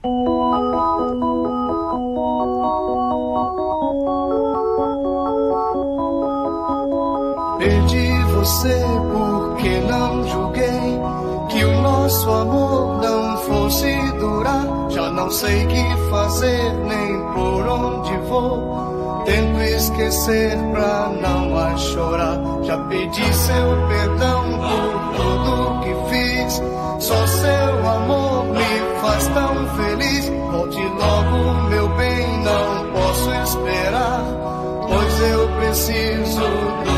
Perdi você porque não julguei que o nosso amor não fosse durar. Já não sei que fazer nem por onde vou. Tento esquecer pra não a chorar. Já pedi seu perdão por tudo que fiz. Só seu amor me faz tão feliz. Volte logo, meu bem, não posso esperar, pois eu preciso do